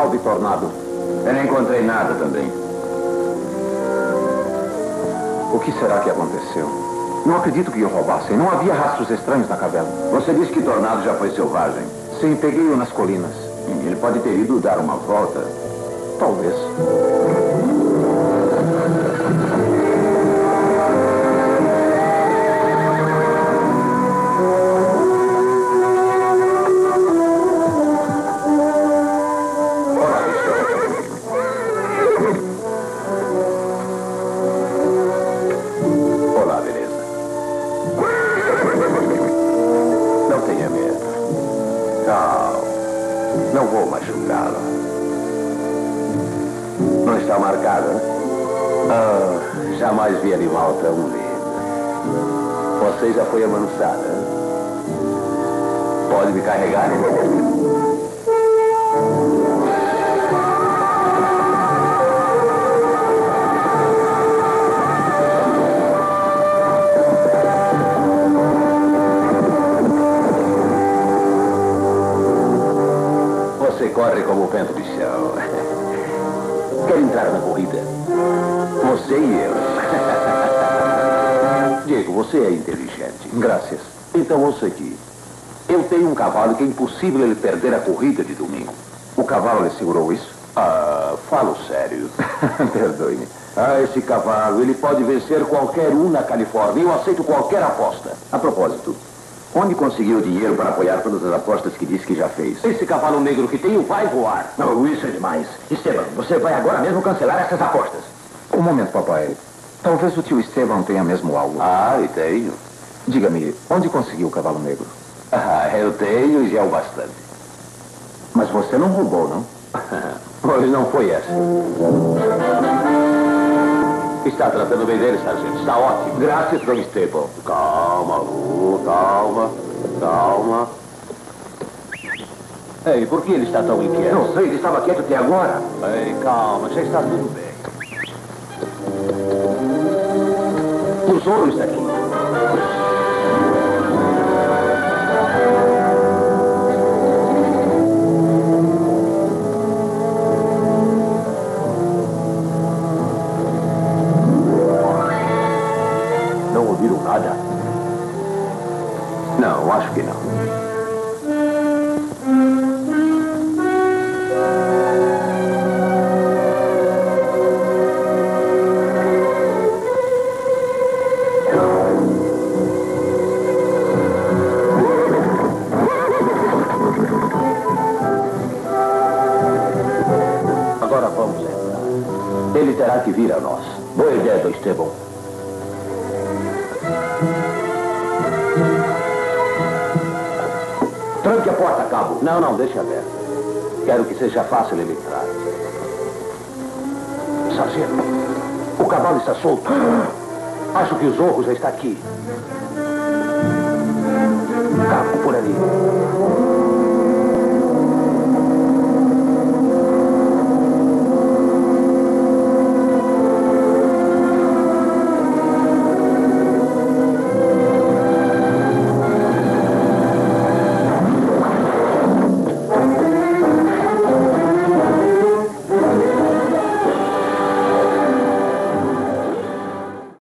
tal de Tornado? Eu não encontrei nada também. O que será que aconteceu? Não acredito que o roubassem. Não havia rastros estranhos na caverna. Você disse que Tornado já foi selvagem. Sim, peguei-o nas colinas. Ele pode ter ido dar uma volta. Talvez. Olá, beleza. Não tenha medo. Não. Não vou machucá-la. Não está marcada? Ah, jamais vi animal tão lindo. Você já foi amansada? Pode me carregar? Você corre como o vento de chão. Quer entrar na corrida? Você e eu. Diego, você é inteligente. Graças. Então ouça aqui. Eu tenho um cavalo que é impossível ele perder a corrida de domingo. O cavalo lhe segurou isso? Ah, falo sério. Perdoe-me. Ah, esse cavalo, ele pode vencer qualquer um na Califórnia. Eu aceito qualquer aposta. A propósito, onde conseguiu o dinheiro para apoiar todas as apostas que disse que já fez? Esse cavalo negro que tenho vai voar. Não, isso é demais. Esteban, você vai agora mesmo cancelar essas apostas. Um momento, papai. Talvez o tio Esteban tenha mesmo algo. Ah, e tenho. Diga-me, onde conseguiu o cavalo negro? Ah, eu tenho e já é o bastante. Mas você não roubou, não? Pois não foi essa. Está tratando bem dele, sargento. Está ótimo. Graças, Dom Esteban. Calma, Lu, calma. Calma. Ei, por que ele está tão inquieto? Não sei, ele estava quieto até agora. Ei, calma, já está tudo bem. O Zorro está aqui. Não ouviram nada? Não, acho que não. Agora vamos entrar. Ele terá que vir a nós. Boa ideia, Dom Esteban. Tranque a porta, cabo. Não, não, deixa aberta. Quero que seja fácil ele entrar. Sargento, o cavalo está solto. Acho que o Zorro já está aqui. Cabo, por ali.